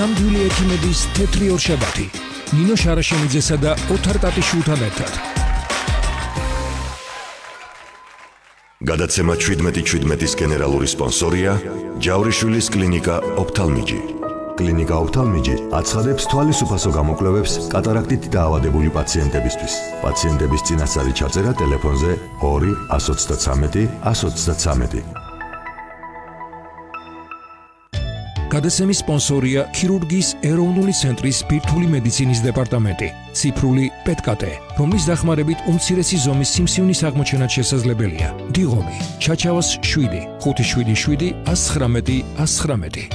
ნამდვილი ექიმების თეთრი ორშაბათი ნინო შარაშენიძესა და ოთარ ტატიშვილთან ერთად. გადაცემა 17-17-ის გენერალური სპონსორია ჯავრიშვილის კლინიკა ოფთალმიჯი. კლინიკა ოფთალმიჯი აცხადებს თვალის უფასო გამოკვლევებს კატარაქტით დაავადებული პაციენტებისთვის. პაციენტების წინასწარი ჩაწერა ტელეფონზე 2 133 133. გადაცემის სპონსორია ქირურგიის ეროვნული ცენტრის ბირთვული მედიცინის დეპარტამენტი, ციფრული პეტკატე, რომლის დახმარებით უმცირესი ზომის სიმსივნის აღმოჩენაც შესაძლებელია. დიღომი, ჩაჩავას 7 577 119 119.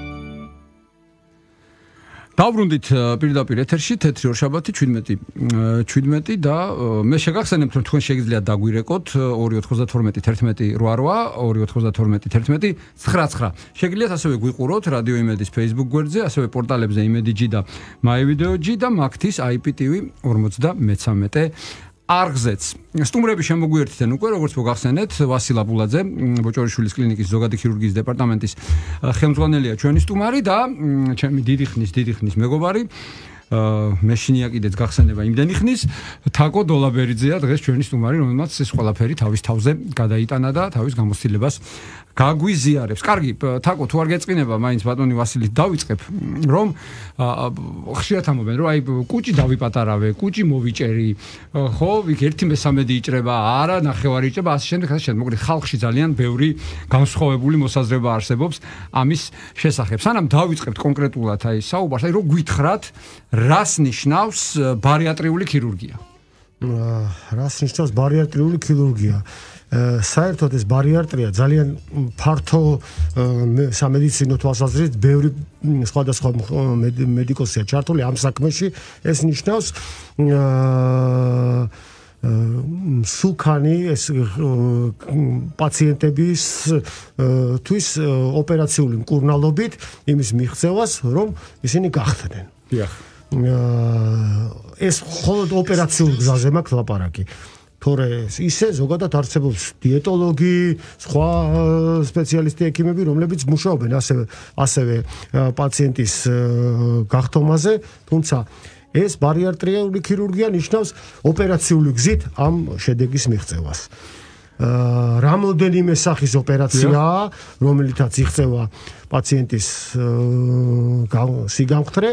დავბრუნდით პირდაპირ ეთერში თეთრი ორშაბათი 17 და მე შეგახსენებთ რომ თქვენ შეგიძლიათ დაგვირეკოთ 292 11 88 292 11 99. შეგიძლიათ ასევე გვიყუროთ რადიო იმედის Facebook გვერდზე, ასევე პორტალებზე იმედიჯი და MyVideoG და მაგთის IPTV 53 არგზეც. სტუმრები შემოგვიერთდნენ უკვე, როგორც მოგახსენეთ, ვასილ აბულაძე, ბოჭორიშვილის კლინიკის ზოგადი ქირურგიის დეპარტამენტის ხელმძღვანელია ჩვენი სტუმარი და ჩემი დიდი ხნის მეგობარი მეშინია კიდეც გახსენება იმდენი ხნის თაკო დოლაბერიძეა დღეს ჩვენი სტუმარი, რომელმაც ეს ყველაფერი თავის თავზე გადაიტანა და თავის გამოცდილებას გაგვიზიარებს. კარგი, თაკო, თუ არ გეწყინება, მაინც ბატონი ვასილი დავიწყებ, რომ ხშირად ამბობენ, რომ აი კუჭი დავიპატარავე, კუჭი მოვიჭერი, ხო, იქ 1/3 იჭრება, არა, ნახევარი იჭრება, ასე შემდეგ. მოკლედ ხალხში ძალიან ბევრი განსხვავებული მოსაზრება არსებობს ამის შესახებ. სანამ დავიწყებთ კონკრეტულად აი საუბარს, აი რომ გვითხრათ, რას ნიშნავს ბარიატრიული ქირურგია? რას ნიშნავს ბარიატრიული ქირურგია? საერთოდ ეს ბარიატრია ძალიან ფართო სამედიცინო თვალსაზრისით ბევრი სხვადასხვა მედიკოსია ჩართული ამ საქმეში. ეს ნიშნავს სულქანი ეს პაციენტების თვის ოპერაციული მკურნალობით იმის მიღწევას, რომ ისინი გახდნენ. ეს მხოლოდ ოპერაციულ გზაზე მაქვს ლაპარაკი. თორე ისე ზოგადად არსებობს დიეტოლოგი, სხვა სპეციალისტი ექიმები, რომლებიც მუშაობენ ასევე პაციენტის გახდომაზე, თუმცა ეს ბარიატრიული ქირურგია ნიშნავს ოპერაციული გზით ამ შედეგის მიღწევას. რამოდენიმე სახის ოპერაციაა, რომელიცაც იღწევა პაციენტის სიგამხდრე,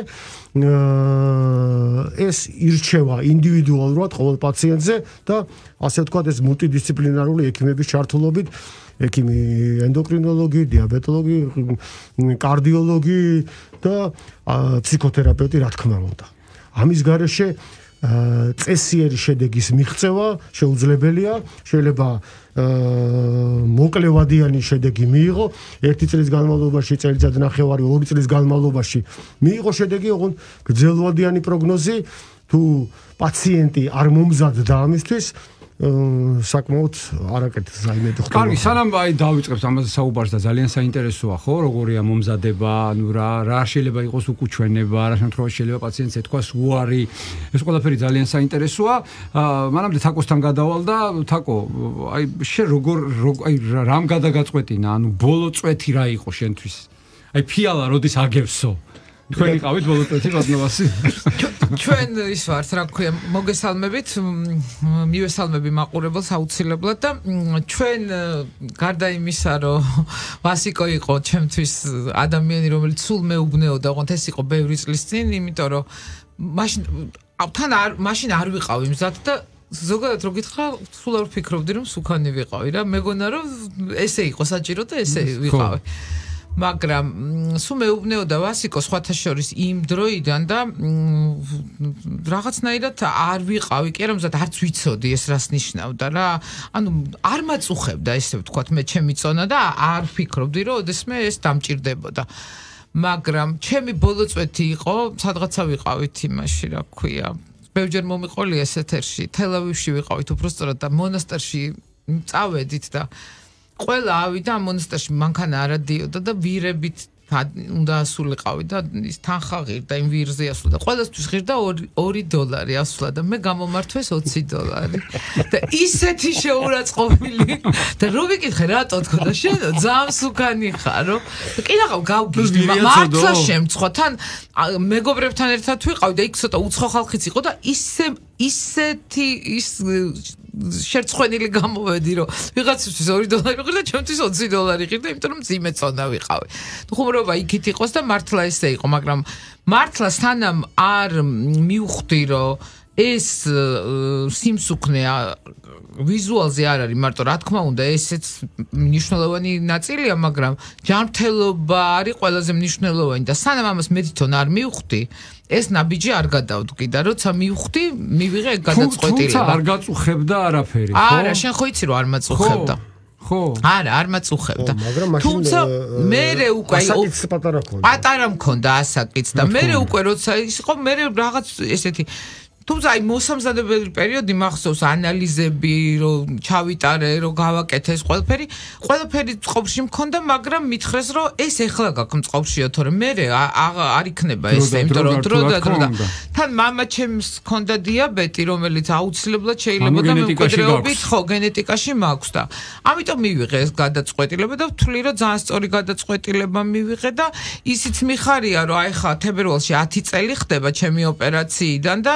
ეს ირჩევა ინდივიდუალურად ყოველ პაციენტზე და ასე ვთქვათ, ეს მულტიდისციპლინარული ექიმების ჩართულობით, ექიმი ენდოკრინოლოგი, დიაბეტოლოგი, კარდიოლოგი და ფსიქოთერაპევტი, რა თქმა უნდა. ამის გარეშე წესიერი შედეგის მიღწევა შეუძლებელია, შეიძლება მოკლევადიანი შედეგი მიიღო 1 წლის განმავლობაში, წელიწად ნახევარი, 2 წლის განმავლობაში მიიღო შედეგი, ოღონდ გრძელვადიანი პროგნოზი თუ პაციენტი არ მომზადდა ამისთვის საკმაოდ არაკეთილ საიმედო ხდება. კარგი, სანამ აი დავიწყებთ ამაზე საუბარს და ძალიან საინტერესოა, ხო, როგორია მომზადება, ანუ რა შეიძლება იყოს უკუჩვენება, რა შემთხვევაში შეიძლება პაციენტს ეთქვას უარი. ეს ყველაფერი ძალიან საინტერესოა. მანამდე თაკოსთან გადავალ და თაკო, აი შენ აი რამ გადაგაწყვეტინა, ანუ ბოლო წვეთი რა იყო შენთვის? აი ფიალა როდის აგევსო? თქვენ იყავით ბოლო წვეთი ბატონოვასი? ჩვენ ის ვართ, რა ქვია, მოგესალმებით, მივესალმები მაყურებელს აუცილებლად და ჩვენ გარდა იმისა, რომ ვასიკო იყო ჩემთვის ადამიანი, რომელიც სულ მეუბნეოდა, ოღონდ ეს იყო ბევრი წლის წინ, იმიტომ რომ მაშინ არ ვიყავი მზად და ზოგადად რო გითხრა, სულ არ ვფიქრობდი, რომ სულქანი ვიყავი რა, მეგონა რომ ესე იყო საჭირო და ესე ვიყავი. მაგრამ სულ მეუბნეოდა ვასიკო სხვათა შორის იმ დროიდან და რაღაცნაირად არ ვიყავი, კი არა მზად არც ვიცოდი ეს რას ნიშნავდა რა. ანუ არ მაწუხებდა ესე ვთქვათ მე ჩემი წონა და არ ვფიქრობდი რომ ოდესმე ეს დამჭირდებოდა. მაგრამ ჩემი ბოლო წვეთი იყო, სადღაცა ვიყავით იმაში, რა ქვია. ბევრჯერ მომიყოლია ეს ეთერში, თელ-ავივში ვიყავით უბრალოდ და მონასტერში წავედით და ყველა ავიდა ამ მონასტერში მანქანა არ ადიოდა და ვირებით უნდა ასულიყავი და ის თანხა ღირდა იმ ვირზე ასულა და ყველასთვის ღირდა $2 ასულა და მე გამომართვეს $20 და ისეთი შეურაცხყოფილი და რო ვიკითხე რატო თქო და შენ ძალიან სუკანი ხარო და კი რაღაც გავგიჟდი მართლა შემწყვა თან მეგობრებთან ერთად ვიყავი და იქ ცოტა უცხო ხალხიც იყო და ისეთი ის შერწყვენილი გამოვედი რომ ვიღაცისთვის $2 ღირდა ჩემთვის $20 ღირდა იმიტომ რომ ძიმე წონა ვიყავი ხუმრობა იქით იყოს და მართლა ესე იყო მაგრამ მართლა სანამ არ მივხვდი რომ ეს სიმსუქნე ვიზუალზე არ არის მარტო რა თქმა უნდა ესეც მნიშვნელოვანი ნაწილია მაგრამ ჯანმრთელობა არის ყველაზე მნიშვნელოვანი და სანამ ამას მე თვითონ არ მივხვდი ეს ნაბიჯი არ გადავდგი და როცა მივხვდი მივიღე გადაწყვეტილება თუმცა არ გაწუხებდა არაფერი ხო არა შენ ხო იცი რომ არ მაწუხებდა ხო არა არ მაწუხებდა თუმცა მე უკვე ასაკიც პატარა მქონდა ასაკიც და მე უკვე როცა ის იყო მე რაღაც ესეთი თუმცა აი მოსამზადებელი პერიოდი მახსოვს ანალიზები რომ ჩავიტარე რომ გავაკეთე ეს ყველაფერი წყობში მქონდა მაგრამ მითხრეს რომ ეს ეხლა გაქვს წყობშიო თორე მე არ იქნება ეს იმიტომ რომ დრო და თან მამა ჩემს მქონდა დიაბეტი რომელიც აუცილებლად შეიძლება და მემკვიდრეობით ხო გენეტიკაში მაქვს და ამიტომ მივიღე ეს გადაწყვეტილება და ვთვლი რომ ძალიან სწორი გადაწყვეტილება მივიღე და ისიც მიხარია რომ აი ხა თებერვალში 10 წელი ხდება ჩემი ოპერაციიდან და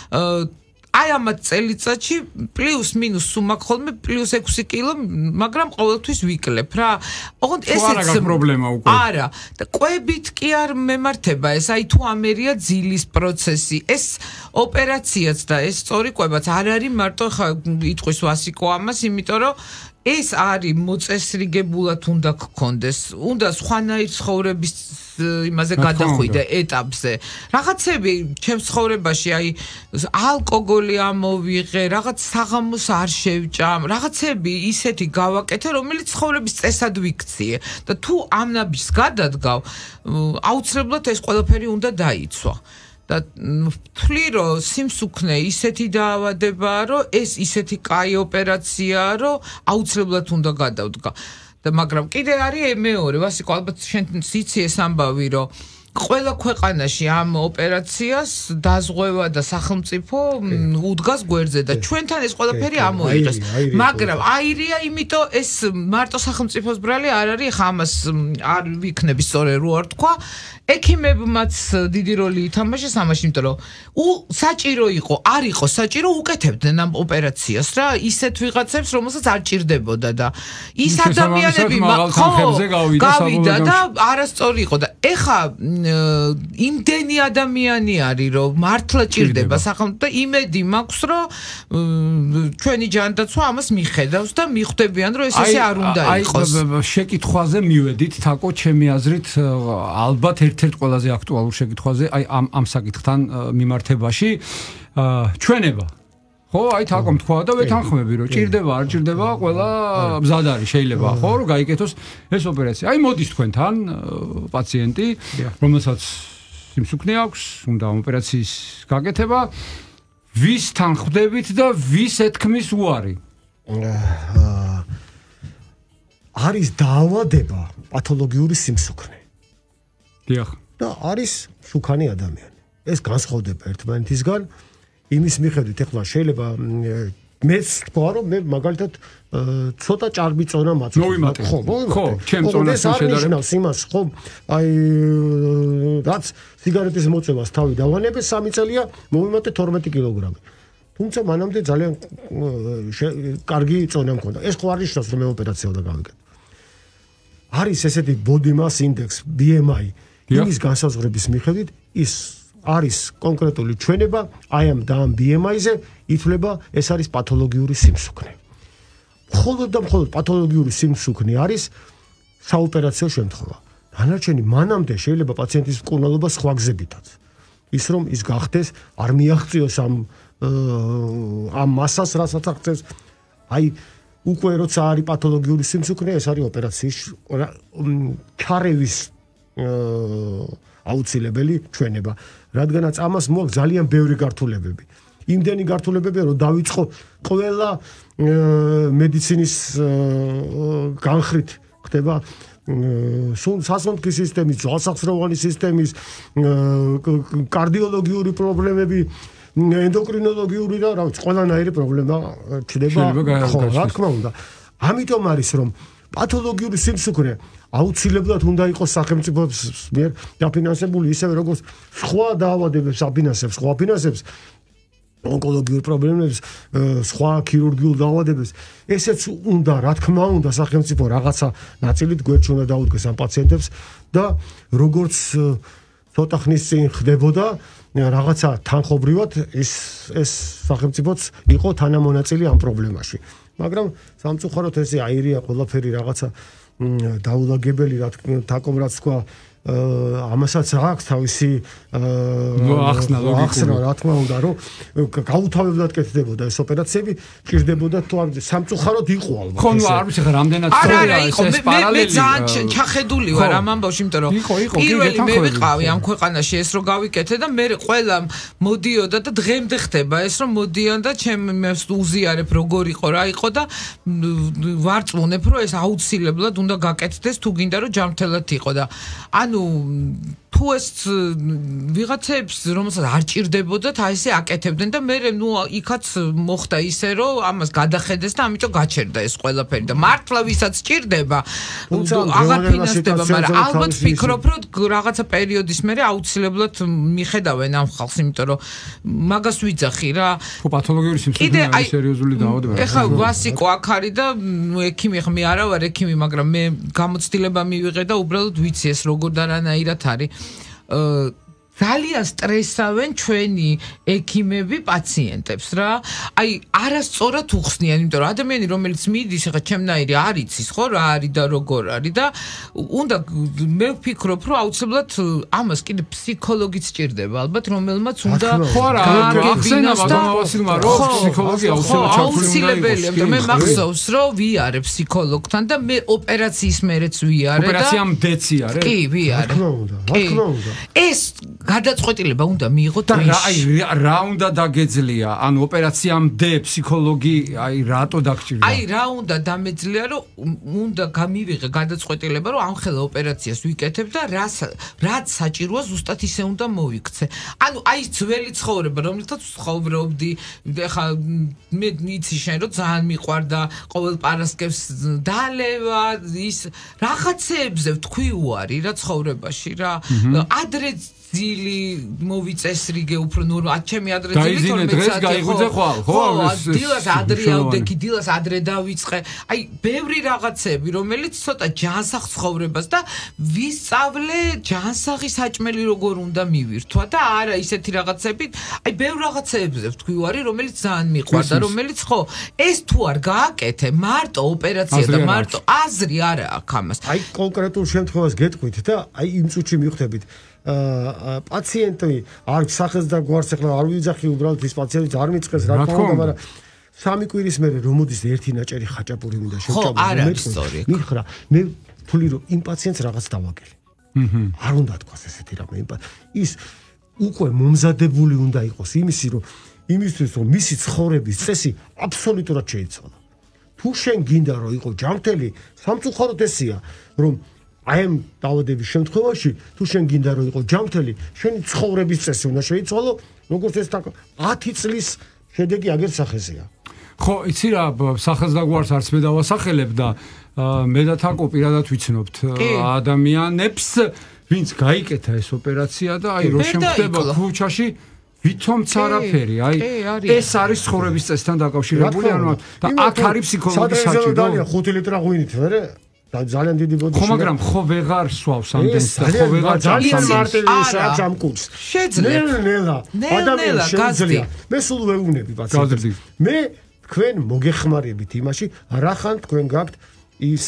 აი ამ წელიწადში პლუს მინუს სუმა ხოლმე პლუს 6 კილო მაგრამ ყოველთვის ვიკლებ რა ოღონდ ესეც პრობლემა უკვე არა და ყვებით კი არ მემართება ეს აი თუ ამერია ძილის პროცესი ეს ოპერაციაც და ეს სწორი ყვებაც არ არის მარტო ხა იტყვის ვასიკო ამას იმიტომ რომ ეს არის მოწესრიგებულად უნდა გქონდეს უნდა სხვანაირ ცხოვრების იმაზე გადახვიდე ეტაპზე რაღაცები ჩემს ცხოვრებაში აი ალკოგოლი ამოვიღე რაღაც საღამოს არ შევჭამ რაღაცები ისეთი გავაკეთე რომელიც ცხოვრების წესად ვიქციე და თუ ამ ნაბიჯს გადადგავ აუცილებლად ეს ყველაფერი უნდა დაიცვა და ვთვლი რომ სიმსუქნე ისეთი დაავადებაა რომ ეს ისეთი კაი ოპერაციაა რომ აუცილებლად უნდა გადავდგა და მაგრამ კიდე არის მეორე ვასიკო ალბათ შენ იცი ეს ამბავი რომ ყველა ქვეყანაში ამ ოპერაციას დაზღვევა და სახელმწიფო უდგას გვერდზე და ჩვენთან ეს ყველაფერი ამოიღეს მაგრამ აირია იმიტომ ეს მარტო სახელმწიფოს ბრალი არ არის ხა ამას არ ვიქნები სწორედ რო არ თქვა ექიმებმაც დიდი როლი ითამაშეს ამაში იმიტომ რომ საჭირო იყო არ იყო საჭირო უკეთებდნენ ამ ოპერაციას რა ისეთ ვიღაცებს რომელსაც არ ჭირდებოდა და ის ადამიანები გავიდა და არასწორი იყო და ეხა იმდენი ადამიანი არის რომ მართლა ჭირდება სახელმწიფო და იმედი მაქვს რომ ჩვენი ჯანდაცვა ამას მიხედავს და მიხვდებიან რომ ეს ესე არ უნდა იყოს აი შეკითხვაზე მივედით თაკო ჩემი აზრით ალბათ ერთ-ერთ ყველაზე აქტუალურ შეკითხვაზე აი ამ საკითხთან მიმართებაში ჩვენება ხო აი თაკომ თქვა და ვეთანხმები რომ ჭირდება არ ჭირდება ყველა მზად არის შეიძლება ხო რომ გაიკეთოს ეს ოპერაცია აი მოდის თქვენთან პაციენტი რომელსაც სიმსუქნე აქვს უნდა ოპერაციის გაკეთება ვისთან ხვდებით და ვის ეთქმის უარი არის დაავადება პათოლოგიური სიმსუქნე დიახ და არის შუქანი ადამიანი ეს განსხვავდება ერთმანეთისგან იმის მიხედვით ეხლა შეიძლება მეც თქვა რომ მე მაგალითად ცოტა ჭარბი წონა მაქვს ხო ჩემ წონასთან შედარებით იმას ხო აი რაც სიგარეტის მოწევას თავი დავანებე 3 წელია მომიმატე 12 კილოგრამი თუმცა მანამდე ძალიან კარგი წონა მქონდა ეს ხო არ ნიშნავს რომ მე ოპერაცია უნდა გავიკეთო არის ესეთი body mass index BMI იმის განსაზღვრების მიხედვით ის არის კონკრეტული ჩვენება აი ამ და ამ BMI-ზე ითვლება ეს არის პათოლოგიური სიმსუქნე. მხოლოდ და მხოლოდ პათოლოგიური სიმსუქნე არის საოპერაციო შემთხვევა. დანარჩენი მანამდე შეიძლება პაციენტის მკურნალობა სხვა გზებითაც. ის რომ ის გახდეს არ მიაღწიოს ამ მასას რასაც აღწევს აი უკვე როცა არის პათოლოგიური სიმსუქნე ეს არის ოპერაციის ჩარევის აუცილებელი ჩვენება, რადგანაც ამას მოაქვს ძალიან ბევრი გართულებები. იმდენი გართულებებია, რომ დავიწყო ყველა მედიცინის განხრით ხდება სასონთქი სისტემის, ძვალსახსროვანი სისტემის, კარდიოლოგიური პრობლემები, ენდოკრინოლოგიური და რა ვიცი, ყველანაირი პრობლემა ჩნდება. ხო, რა თქმა უნდა. ამიტომ არის რომ პათოლოგიური სიმსუქრე აუცილებლად უნდა იყოს სახელმწიფოს მიერ დაფინანსებული ისევე როგორც სხვა დაავადებებს აფინანსებს, სხვა ფინანსებს ონკოლოგიურ პრობლემებს, სხვა ქირურგიულ დაავადებებს, ესეც უნდა, რა თქმა უნდა, სახელმწიფო რაღაცა ნაწილით გვერდში უნდა დაუდგეს ამ პაციენტებს და როგორც ცოტა ხნის წინ ხდებოდა რაღაცა თანხობრივად ეს სახელმწიფოც იყო თანამონაწილე ამ პრობლემაში. მაგრამ სამწუხაროდ ესე აირია ყველაფერი რაღაცა დაულაგებელი რა თქმა რაც თქვა ამასაც აქვს თავისი ახსნა რა თქმა უნდა რომ გაუთავებლად კეთდებოდა ეს ოპერაციები ჭირდებოდა თუ არ სამწუხაროდ იყო ალბათ ხო ნუ არ ვიცი ხა რამდენად სწორია ეს პარალელი მე ძალიან ჩახედული ვარ ამ ამბავში იმიტომ რომ პირველი მე ვიყავი ამ ქვეყანაში ეს რო გავიკეთე და მე ყველა მოდიოდა და დღემდე ხდება ეს რომ მოდიან და ჩემ უზიარებ როგორ იყო რა იყო და ვარწმუნებ რომ ეს აუცილებლად უნდა გაკეთდეს თუ გინდა რომ ჯანმრთელად იყო და ანუ თუ ეს ვიღაცებს რომელსაც არ ჭირდებოდათ აი ესე აკეთებდნენ და მე ნუ იქაც მოხდა ისე რომ ამას გადახედეს და ამიტომ გაჩერდა ეს ყველაფერი და მართლა ვისაც ჭირდება აღარ ფინანსდება მაგრამ ალბათ ვფიქრობ რომ რაღაცა პერიოდის მერე აუცილებლად მიხედავენ ამ ხალხს იმიტომ რომ მაგას ვიძახი რა ხო პათოლოგიური სიმსუქრე არის სერიოზული დაავადება ეხლა ვასიკო აქ არის და ექიმი ხმე არა ვარ ექიმი მაგრამ მე გამოცდილება მივიღე და უბრალოდ ვიცი ეს როგორ და რანაირად არის ძალიან სტრესავენ ჩვენი ექიმები პაციენტებს რა. აი არასწორად უხსნიან, იმიტომ რომ ადამიანი რომელიც მიდის ახლა ჩემნაირი არ იცის ხო რა არის და როგორ არის და უნდა მე ვფიქრობ რომ აუცილებლად ამას კიდე ფსიქოლოგიც ჭირდება ალბათ რომელმაც უნდა ხო რა ახსენა ბატონავასილმა რომ ფსიქოლოგი აუცილებელია და მე მახსოვს რომ ვიარე ფსიქოლოგთან და მე ოპერაციის მერეც ვიარე და ოპერაციამდეც იარე კი ვიარე ეს გადაწყვეტილება უნდა მიიღოთ რა უნდა დაგეძლია ანუ ოპერაციამდე ფსიქოლოგი აი რატო დაგჭირდა აი რა უნდა დამეძლია რომ უნდა გამივიღე გადაწყვეტილება რომ ამ ხელა ოპერაციას ვიკეთებ და რაც საჭიროა ზუსტად ისე უნდა მოიქცე ანუ აი ძველი ცხოვრება რომელთაც ცხოვრობდი ეხა მე იცი შენ რომ ძალიან მიყვარდა ყოველ პარასკევს დალევა ის რაღაცეებზე ვთქვი უარი რა ცხოვრებაში რა ადრე ძილი მოვიწესრიგე უფრო ნუ ჩემი ადრე ძილი 12 საათი გაიგუძე ხვალ ხო დილას ადრე ავდექი დილას ადრე დავიწყე აი ბევრი რაღაცები რომელიც ცოტა ჯანსაღ ცხოვრებას და ვისწავლე ჯანსაღი საჭმელი როგორ უნდა მივირთვა და არა ისეთი რაღაცები აი ბევრ რაღაცებზე ვთქვი ვარი რომელიც ძალიან მიყვარდა რომელიც ხო ეს თუ არ გააკეთე მარტო ოპერაცია და მარტო აზრი არა აქვს ამას აი კონკრეტულ შემთხვევას გეტყვით და აი იმ წუთში მივხვდებით პაციენტი არ სახეს და გვარს ახლა არ ვიძახი უბრალოდ ის პაციენტი არ მიწყეს რა თქმა უნდა მაგრამ 3 კვირის მერე რომ მოდის ერთი ნაჭერი ხაჭაპური უნდა შევჭამო მითხრა მე თვლი რომ იმ პაციენტს რაღაც დავაგელი არ უნდა თქვას ესეთი რამე ის უკვე მომზადებული უნდა იყოს იმისთვის რომ მისი ცხოვრების წესი აბსოლუტურად შეიცვალა თუ შენ გინდა რომ იყო ჯანმრთელი სამწუხაროდ ესია რომ აი ამ დაავადების შემთხვევაში თუ შენ გინდა რომ იყო ჯანმრთელი შენი ცხოვრების წესი უნდა შეიცვალო როგორც ეს 10 წლის შედეგი აგერ სახეზეა ხო იცი რა სახეს და გვარს არც მე დავასახელებ და მე და თაკო პირადად ვიცნობთ ადამიანებს ვინც გაიკეთა ეს ოპერაცია და აი რო შემხდება ქუჩაში ვითომც არაფერი აი ეს არის ცხოვრების წესთან დაკავშირებული ანუ და აქ არის ფსიქოლოგის საჭირო სადღაც 5 ლიტრა ღვინით მერე და ძალიან დიდი ბოდიში ხო მაგრამ ხო ვეღარ სვავს ამდენს და ხო ვეღარ ძალიან მარტივი ისაა ამ კურსს შეძლებ ნელა ადამიანს შეძლია მე სულ ვეუბნები პაციენტებს მე თქვენ მოგეხმარებით იმაში რა ხან თქვენ გაქვთ ის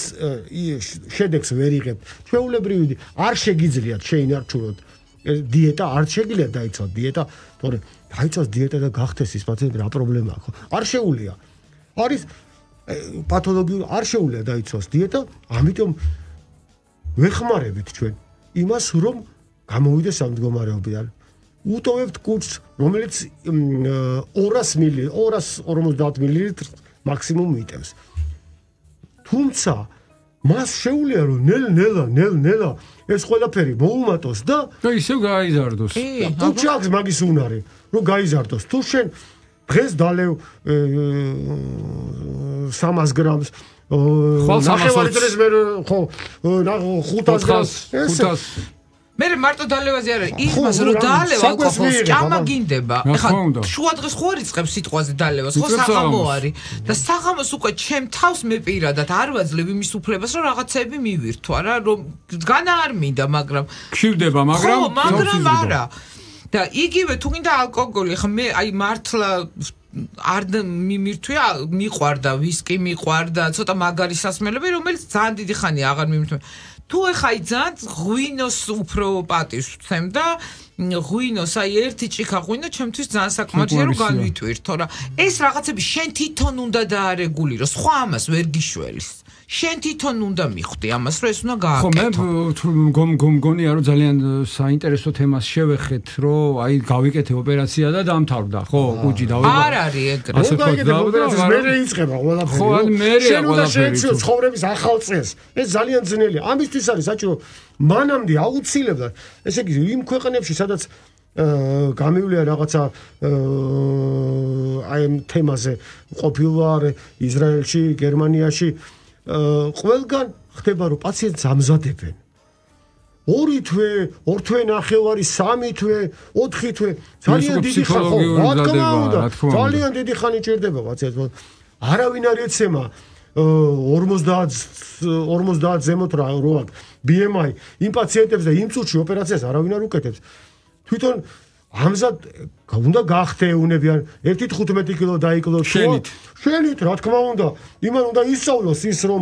შედეგს ვერ იღებთ ჩვეულებრივი არ შეგიძლიათ შეინარჩუნოთ დიეტა არ შეგიძლიათ დაიცვათ დიეტა თორე დაიცვათ დიეტა და გახდეს ის პაციენტი რა პრობლემაა ხო არ შეუულია არის პათოლოგიურ არ შეუძლია დაიცვას დიეტა, ამიტომ ვეხმარებით ჩვენ იმას, რომ გამოვიდეს ამ მდგომარეობიდან. უტოვებთ კურსს, რომელიც 250 მლ მაქსიმუმ მიიტევს. თუმცა მას შეუძლია რომ ნელა ეს ყველაფერი მოუმატოს და ისევ გაიზარდოს. თუ ჩაქს მაგის უნარი რომ გაიზარდოს. თუ შენ დღეს დალევ 300 გრამს ნახევარი დღეს მე ხო 500 გრამს 500 მე მარტო დალევაზე არ არის იმას რომ დალევა ალკოჰოლს ჭამა გინდება ეხლა შუა დღეს ხო არ იწყებს სიტყვაზე დალევას ხო საღამო არის და საღამოს უკვე ჩემ თავს მე პირადად არ ვაძლევ იმის უფლებას რომ რაღაცები მივირთვა რა რომ განა არ მინდა მაგრამ გშივდება მაგრამ არა და იგივე თუ გინდა ალკოგოლი ხა მე აი მართლა არ მიმირთვია მიყვარდა ვისკი მიყვარდა ცოტა მაგარი სასმელები რომელიც ძალიან დიდი ხანია აღარ მიმირთვია თუ ეხა იძად ღვინოს უფრო პატივს ვცემ და ღვინოს აი ერთი ჭიქა ღვინო ჩემთვის ძალიან საკმარისია რომ განვიტვირთო რა ეს რაღაცები შენ თვითონ უნდა დაარეგულიროს სხვა ამას ვერ გიშველის შენ თვითონ უნდა მიხვდი ამას რომ ეს უნდა გააკეთო ხო მე მგონია რომ ძალიან საინტერესო თემას შევეხეთ რომ აი გავიკეთე ოპერაცია და დამთავრდა ხო კუჭი დავიღო არ არის ეგრე რომ გაიგეთ ოპერაციის მერე იწყება ყველაფერი ხო ან მერე შენ უნდა შეეცვიო ცხოვრების ახალ წესს ეს ძალიან ძნელია ამისთვის არის საჭირო მანამდე აუცილებლად ესე იგი იმ ქვეყნებში სადაც გამივლია რაღაცა აი ამ თემაზე ყოფილვარ ისრაელში გერმანიაში ყველგან ხდება რომ პაციენტს ამზადებენ 2 თვე, 2 თვე ნახევარი, 3 თვე, 4 თვე ძალიან დიდი ხანი ხო რა თქმა უნდა ძალიან დიდი ხანი ჭირდება პაციენტს არავინ არ ეცემა 50 ზემოთ რა აქ BMI იმ პაციენტებს და იმ წუთში ოპერაციას არავინ არ უკეთებს თვითონ ამზად უნდა გახდეუნებიან 1.15 კილო დაიკლოს შენით რა თქმა უნდა იმან უნდა ისწავლოს ის რომ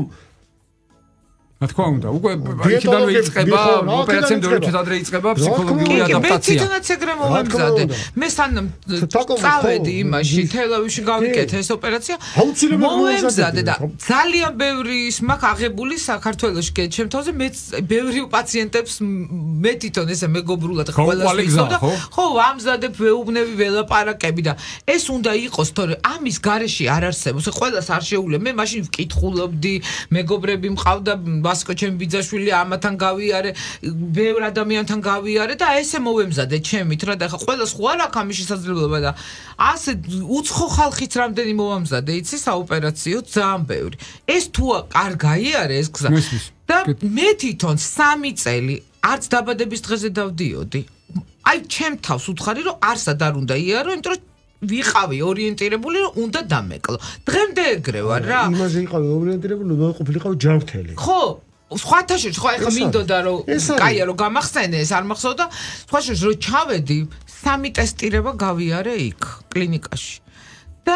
რა თქმა უნდა უკვე იქიდან იწყება ოპერაციამ დორჩეთ ადრე იწყება ფსიქოლოგიური ადაპტაცია მე თვითონაც ეგრე მომემზადე მე სანამ წავედი იმაში თელავიში გავიკეთე ეს ოპერაცია მომემზადე და ძალიან ბევრი ის მაქვს აღებული საქართველოში ჩემ თავზე მე ბევრი პაციენტებს მე თვითონ ესე მეგობრულად ყველას ვიცოდა ხო ამზადებ ვეუბნები ველაპარაკები და ეს უნდა იყოს თორე ამის გარეშე არ არსებობს ყველას არ შეუძლია მე მაშინ ვკითხულობდი მეგობრები მყავდა ვასკო ჩემი ბიძაშვილი ამათან გავიარე, ბევრ ადამიანთან გავიარე და ესე მოვემზადე ჩემით რა და ხა ყველას ხო არ აქვს ამის შესაძლებლობა და ასე უცხო ხალხით რამდენი მოვამზადე, იცი საოპერაციო ძალიან ბევრი. ეს თუ არ გაიარე ეს გზა და მე თვითონ 3 წელი არც დაბადების დღეზე დავდიოდი. აი ჩემ თავს უთხარი რომ არსად არ უნდა იარო, იმიტომ რომ ვიყავი ორიენტირებული რომ უნდა დამეკლო. დღემდე ეგრე ვარ რა. იმაზე იყავი ორიენტირებული, რომ ყოფილიყავი ჯანმრთელი. ხო, სხვათაშორ ხო ეხა მინდოდა რომ კაია რომ გამახსენე ეს არ მახსოვდა. სხვათაშორ რომ ჩავედი 3 ტესტირება გავიარე იქ კლინიკაში. და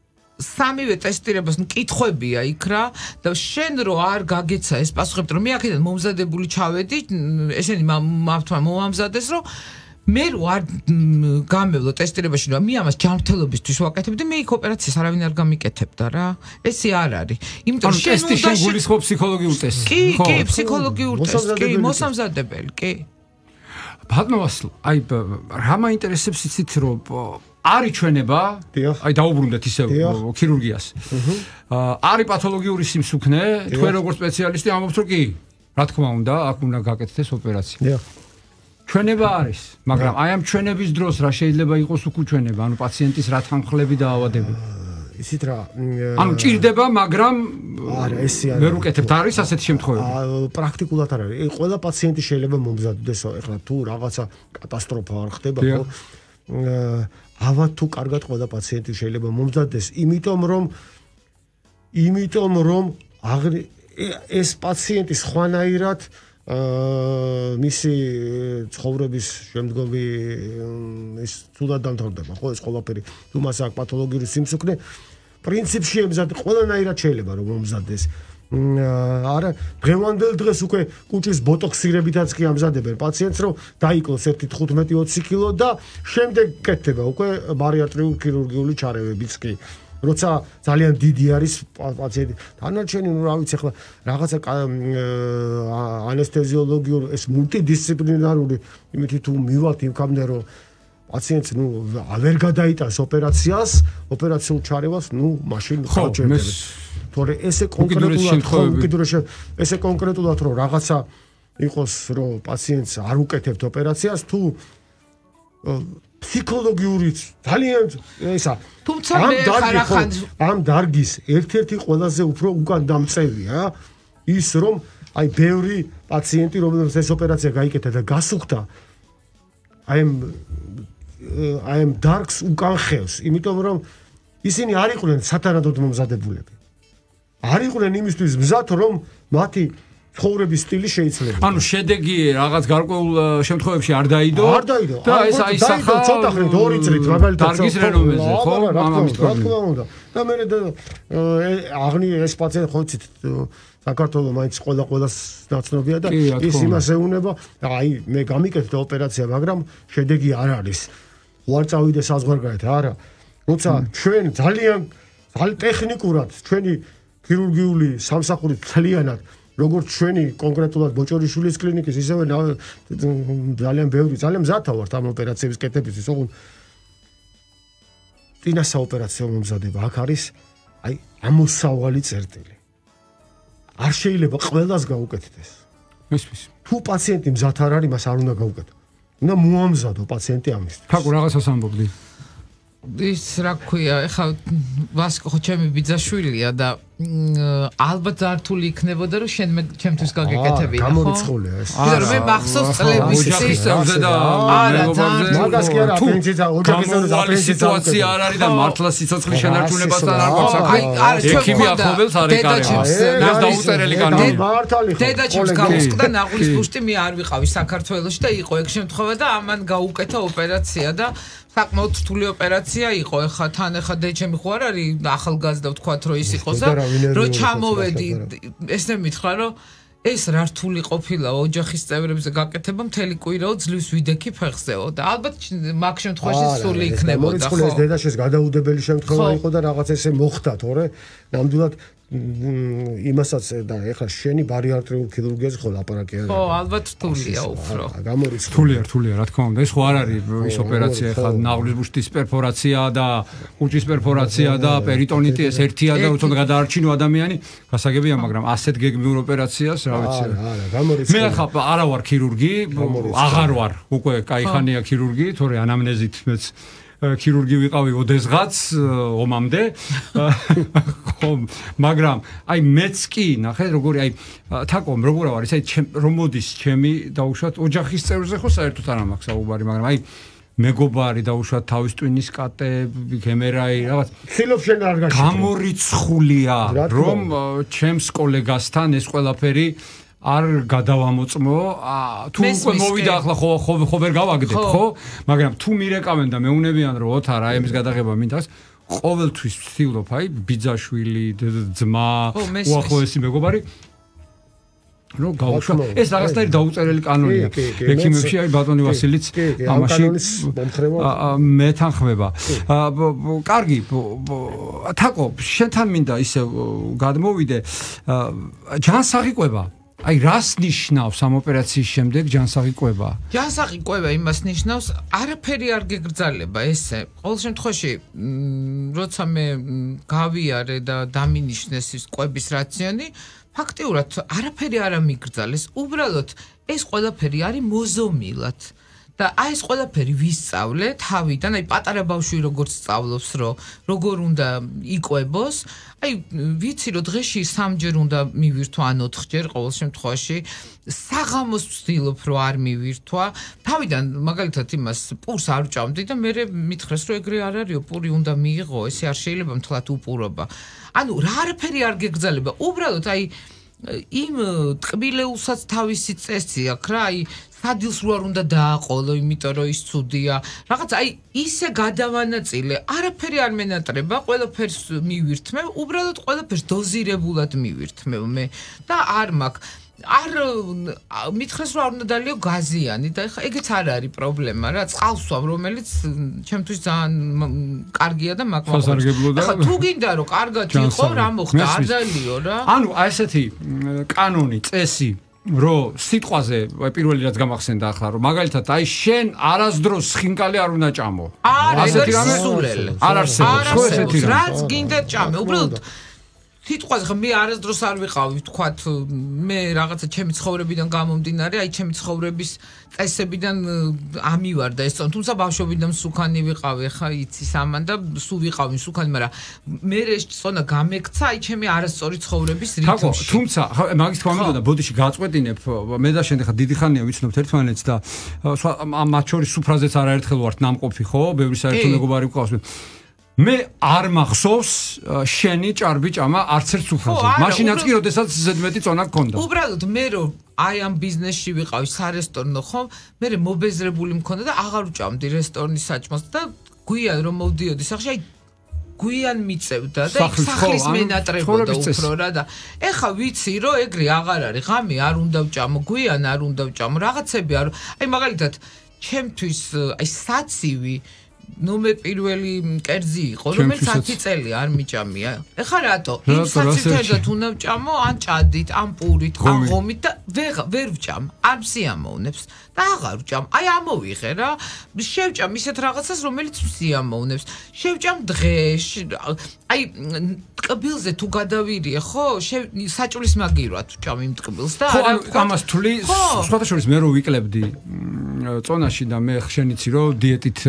3-ვე ტესტირებას მკითხვებია იქ რა და შენ რო არ გაგეცა ეს პასუხები რომ მე აქედან მომზადებული ჩავედი ესენი მართლა მომამზადეს რომ მე რო არ გამევლო ტესტირებაში რომ მე ამას ჯანმრთელობისთვის ვაკეთებდი მე იქ ოპერაციას არავინ არ გამიკეთებდა რა ესე არ არის იმიტომ რომ ტესტი შენ გულისხმობ ფსიქოლოგიურ ტესტს კი ფსიქოლოგიურ ტესტს კი მოსამზადებელი კი ბატონო ვასილ აი რა მაინტერესებს იცით რომ არის ჩვენება აი დაუბრუნდეთ ისე ქირურგიას არის პათოლოგიური სიმსუქნე თქვენ როგორც სპეციალისტი ამბობთ რომ კი რა თქმა უნდა აქ უნდა გაკეთდეს ოპერაცია ჩვენება არის მაგრამ აი ამ ჩვენების დროს რა შეიძლება იყოს უკუჩვენება ანუ პაციენტის რა თანხლები დაავადებები ისიც რა ანუ ჭირდება მაგრამ არა ესე ვერ უკეთებთ არის ასეთი შემთხვევები პრაქტიკულად არ არის ყველა პაციენტი შეიძლება მომზადდეს ეხლა თუ რაღაცა კატასტროფა არ ხდება ხო ავად თუ კარგად ყველა პაციენტი შეიძლება მომზადდეს იმიტომ რომ ეს პაციენტი სხვანაირად მისი ცხოვრების შემდგომი ეს თუდად დამთავრდება ხო ეს ყველაფერი თუ მას აქვს პათოლოგიური სიმსუქნე პრინციპში ემზად ყველანაირად შეიძლება რომ მომზადდეს არა დღევანდელ დღეს უკვე კუჭის ბოტოქსირებითაც კი ამზადებენ პაციენტს რომ დაიკლოს 1.15-20 კილო და შემდეგ კეთდება უკვე ბარიატრიული ქირურგიული ჩარევებიც კი როცა ძალიან დიდი არის პაციენტი დანარჩენი რა ვიცი ახლა რაღაცა ანესთეზიოლოგიური ეს მულტიდისციპლინარული იმითი თუ მივალთ იმქამდე რომ პაციენტს ვერ გადაიტანს ოპერაციულ ჩარევას, მაშინ ხარჯებდება. თორე ესე კონკრეტულად რომ რაღაცა იყოს, რომ პაციენტს არ უკეთებთ ოპერაციას, თუ ფსიქოლოგიურიც ძალიან ესა თუმცა ამ დარგის ერთ-ერთი ყველაზე უფრო უკან დამწევია ის რომ აი ბევრი პაციენტი რომელსაც ეს ოპერაცია გაიკეთა და გასუხდა აი ამ დარგს უკან ხევს, იმიტომ რომ ისინი არ იყვნენ სათანადოდ მომზადებულები. არ იყვნენ იმისთვის მზად რომ მათი ცხოვრების სტილი შეიძლება. ანუ შედეგი რაღაც გარკვეულ შემთხვევებში არ დაიდო. და ეს აისახა ცოტა ხნით 2 წლით მაგალითად დარგის რენომეზე, ხო? ამის რა თქმა უნდა. და მე ეს პაციენტი ხო იცით საქართველოს მაინც ყველას ნაცნობია და ის იმას ეუნება, აი მე გამიკეთე ოპერაცია, მაგრამ შედეგი არ არის. უარ წავიდე საზღვარგარეთ, არა. როცა ჩვენ ძალიან ტექნიკურად ჩვენი ქირურგიული სამსახური მთლიანად როგორც ჩვენი კონკრეტულად ბოჭორიშვილის კლინიკის ისევე ძალიან ბევრი ძალიან მზათა ვართ ამ ოპერაციების კეთებისთვის, ოღონდ წინასა ოპერაციო მომზადება აქ არის აი ამოსავალი წერტილი. არ შეიძლება ყველას გაუკეთდეს. მისმის. თუ პაციენტი მზად არ არის, მას არ უნდა გაუკეთო. უნდა მოამზადო პაციენტი ამისთვის. თაკო რაღაცას ამბობდი. ის რა ქვია, ეხლა ვასკო ხო ჩემი ბიძაშვილია და ალბათ რთული იქნებოდა რომ შენ ჩემთვის გაგეკეთებინა, ხო? გამორიცხულია ეს. იმიტომ რომ მე მახსოვს წლების წინ და მაგას კი არა, პენსიისა, ოჯახის სიტუაცია არ არის და მართლა სიცოცხლის შენარჩუნებასთან არ გვაქვს აი, არა, ექიმი ახლობელს არ ეკარებს. ეს დაუწერელი კანონია. მართალი ხო. დედაჩემს გამოსკდა ნაღვლის ბუშტი, მე არ ვიყავი საქართველოში და იყო ეგ შემთხვევა და ამან გაუკეთა ოპერაცია და საკმაოდ რთული ოპერაცია იყო. ეხლა დედაჩემი ხო არ არის ახალგაზრდა ვთქვათ რომ ის იყოს და რომ ჩამოვედი, ესე მითხრა რომ ეს რა რთული ყოფილა ოჯახის წევრებზე გაკეთება, მთელი კვირაო ძლივს ვიდექი ფეხზეო და ალბათ მაგ შემთხვევაში სული იქნებოდა, ხო? ეს დედაშეს გადაუდებელი შემთხვევა იყო და რაღაც ესე მოხდა, თორე ნამდვილად იმასაც და ეხლა შენი ბარიატრიულ ქირურგიაზე ხო ლაპარაკი არის. ხო, ალბათ რთულია უფრო. რთულია, რა თქმა უნდა. ეს ხო არ არის ის ოპერაცია, ეხლა ნაღვლის ბუშტის პერფორაცია და კუჭის პერფორაცია და პერიტონიტი ეს ერთია და თუნდაც გადაარჩინო ადამიანი, გასაგებია, მაგრამ ასეთ გეგმიურ ოპერაციას, რა ვიცი. არა, გამორიცხულია. მე ახლა არა ვარ ქირურგი, აღარ ვარ, უკვე кайხანია ქირურგი, თორე ანამნეზით მეც ქირურგი ვიყავი ოდესღაც ომამდე. ხო, მაგრამ აი მეც კი ნახე როგორი აი თაკო როგორ არის აი რომ მოდის ჩემი დაუშვათ ოჯახის წევრზე ხო საერთოდ არ მაქვს საუბარი, მაგრამ აი მეგობარი დაუშვათ თავის ტვინის კატე, გემერაი რაღაც ხილობ შენ არ გაშიჭრე. გამორიცხულია რომ ჩემს კოლეგასთან ეს ყველაფერი არ გადავამოწმო, თუ უკვე მოვიდა ახლა ხო ვერ გავაგდებ, ხო? მაგრამ თუ მირეკავენ და მეუნებიან რომ ოთარ აი ამის გადაღება მინდას, ყოველთვის ვცდილობ აი ბიძაშვილი, ძმა, უახლოესი მეგობარი რომ გავუშვა. ეს რაღაცნაირი დაუწერელი კანონია. ექიმებში აი ბატონი ვასილიც ამაში მეთანხმება. კარგი, თაკო, შენთან მინდა ისე გადმოვიდე, ჯანსაღი ყვება. აი რას ნიშნავს ამ ოპერაციის შემდეგ ჯანსაღი ყვება? ჯანსაღი ყვება იმას ნიშნავს, არაფერი არ გეგრძალება ესე. ყოველ შემთხვევაში, როცა მე გავიარე და დამინიშნეს ის ყვების რაციონი, ფაქტიურად არაფერი არ მიგრძალეს. უბრალოდ ეს ყველაფერი არის მოზომილად. და აი ეს ყველაფერი ვისწავლე თავიდან, აი პატარა ბავშვი როგორც სწავლობს, რომ როგორ უნდა იყვებოს, აი ვიცი რომ დღეში 3 ჯერ უნდა მივირთვა ან 4 ჯერ ყოველ შემთხვევაში, საღამოს ვცდილობ რომ არ მივირთვა, თავიდან მაგალითად იმას პურს არ ვჭამდი და მე მითხრეს რომ ეგრე არ არისო, პური უნდა მიიღო, ესე არ შეიძლება მთლად უპურობა. ანუ რა არაფერი არ გეგრძალება, უბრალოდ აი იმ ტყბილეულსაც თავისი წესი აქვს რა, აი სადილს რო არ უნდა დააყოლო, იმიტომ რომ ის ცუდია. რაღაც აი ისე გადავანაწილე, არაფერი არ მენატრება, ყველაფერს მივირთმევ, უბრალოდ ყველაფერს დოზირებულად მივირთმევ მე და არ მაქვს. არ მითხრეს რომ არ უნდა დალიო გაზიანი და ეხა ეგეც არ არის პრობლემა რა, წყალსვამ რომელიც ჩემთვის ძალიან კარგია და მაგვაქვს. ეხა თუ გინდა რომ კარგად იყო, რა მოხდა, არ დალიო რა. ანუ აი ესეთი კანონი, წესი რომ სიტყვაზე პირველი რაც გამახსენდა ახლა რომ მაგალითად აი შენ არასდროს ხინკალი არ უნდა ჭამო. არა, ეგ სულელი. არ არსებობს ხო ესეთი რამე. რაც გინდა ჭამე, უბრალოდ სიტყვაზე ხა მე არასდროს არ ვიყავი, თქვათ მე რაღაცა ჩემი ცხოვრებიდან გამომდინარე, აი ჩემი ცხოვრების წესებიდან ამივარ და ეს თუმცა ბავშვობიდან სუქანი ვიყავი, ხა იცის ამან და სულ ვიყავი სუქანი, მაგრამ მე ეს წონა გამექცა აი ჩემი არასწორი ცხოვრების რიტმში. თუმცა მაგის თქმა მინდოდა ბოდიში გაწყვეტინებ, მე და შენ ხა დიდი ხანია ვიცნობთ ერთმანეთს და მათ შორის სუფრაზეც არაერთხელ ვართ ნამყოფი, ხო? ბევრი საერთო მეგობარი გვყავს. მე არ მახსოვს შენი ჭარბი ჭამა არც ერთ სუფრაზე. მაშინაც კი როდესაც ზედმეტი წონა გქონდა. უბრალოდ მე რომ აი ამ ბიზნესში ვიყავი სარესტორნო ხო, მე მობეზრებული მქონდა და აღარ ვჭამდი რესტორნის საჭმელს და გვიან რომ მოვდიოდი სახში, აი გვიან მიწევდა და იქ სახლის მენატრებოდა უფრო რა და ეხა ვიცი რომ ეგრე აღარ არის, ღამე არ უნდა ვჭამო, გვიან არ უნდა ვჭამო, რაღაცები არ, აი მაგალითად ჩემთვის აი საცივი ნომერ პირველი კერძი იყო, რომელიც 10 წელი არ მიჭამია. ეხლა რატო? იმ საცივთანაც უნდა ვჭამო, ან ჭადით, ან პურით, ან ღომით და ვერ ვჭამ. არ მსიამოვნებს და აღარ ვჭამ. აი ამოვიღე რა. შევჭამ ისეთ რაღაცას, რომელიც მსიამოვნებს. შევჭამ დღეში. აი ტკბილზე თუ გადავირიე, ხო? საჭულის მაგირვად ვჭამ იმ ტკბილს და არა ამას თვლი, სხვათა შორის მე რო ვიკლებდი წონაში და მე ხშენიცი რომ დიეტით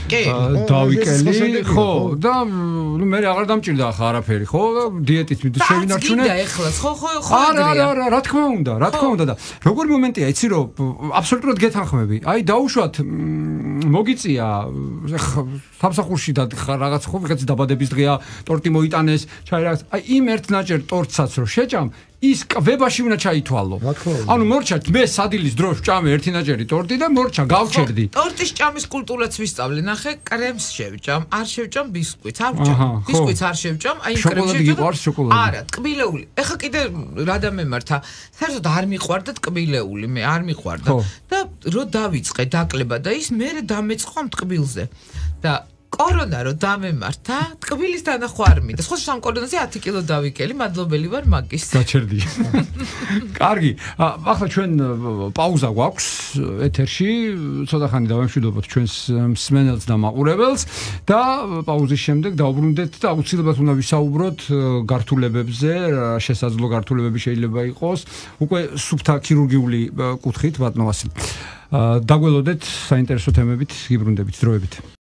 დავიკელი, ხო, და მე აღარ დამჭირდა ახლა არაფერი, ხო, დიეტით შევინარჩუნე. და ეხლა ხო არა, რა თქმა უნდა და როგორი მომენტია, იცი რომ აბსოლუტურად გეთანხმები. აი დაუშვათ მოგიწია სამსახურში და რაღაც ხო ვიღაც დაბადების დღეა, ტორტი მოიტანეს, ჩაი რაღაც. აი იმ ერთნაჭერ ტორტსაც რო შეჭამ ის კვებაში უნდა ჩაითვალო. ანუ მორჩა მე სადილის დროს ჭამე ერთი ნაჭერი ტორტი და მორჩა გავჩერდი. ტორტის ჭამის კულტურაც ვისწავლე, ნახე, კრემს შევჭამ, არ შევჭამ ბისკვიტს, არ ვჭამ. ბისკვიტს არ შევჭამ, აი კრემს შევჭამ. არა, ტკბილეული. ეხა კიდე რა დამემართა, საერთოდ არ მიყვარდა ტკბილეული, მე არ მიყვარდა. და რო დავიწყე დაკლება და ის მე დამეწყო ამ ტკბილზე. და კორონა რო დამემართა, ტკბილის დანახვა არ მინდა. სხვა სამ კორონაზე 10 კილო დავიკელი, მადლობელი ვარ მაგის. გაჩერდი. კარგი, ახლა ჩვენ პაუზა გვაქვს ეთერში, ცოტა ხანი დავემშვიდობოთ ჩვენს მსმენელს და მაყურებელს და პაუზის შემდეგ დავუბრუნდეთ და აუცილებლად უნდა ვისაუბროთ გართულებებზე, შესაძლო გართულებები შეიძლება იყოს, უკვე სუფთა ქირურგიული კუთხით, ბატონო ვასილი. დაგველოდეთ საინტერესო თემებით, გიბრუნდებით დროებით.